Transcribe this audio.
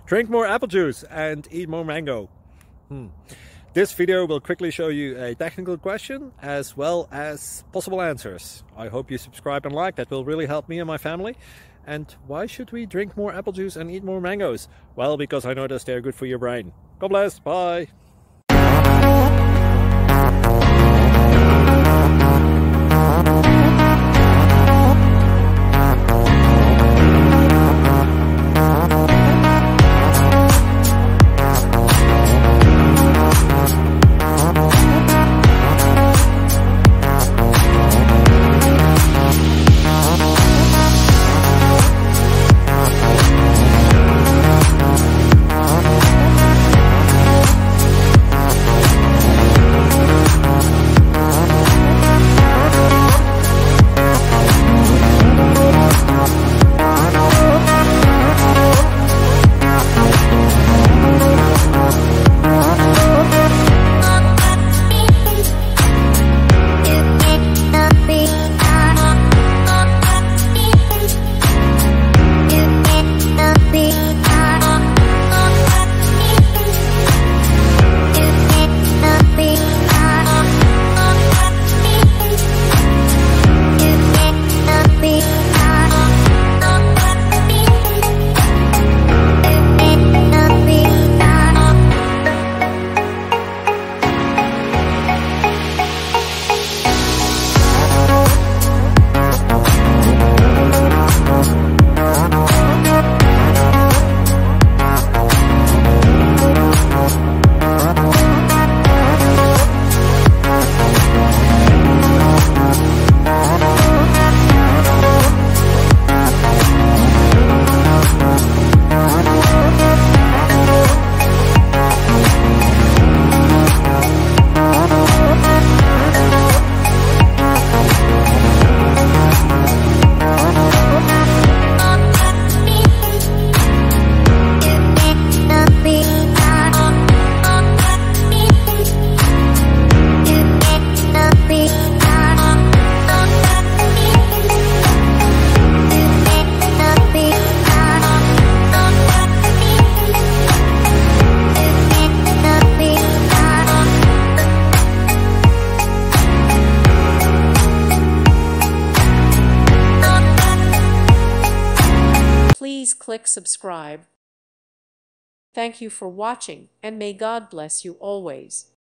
Drink more apple juice and eat more mango. This video will quickly show you a technical question as well as possible answers. I hope you subscribe and like, that will really help me and my family. And why should we drink more apple juice and eat more mangoes? Well, because I noticed they're good for your brain. God bless, bye! Please click subscribe. Thank you for watching, and may God bless you always.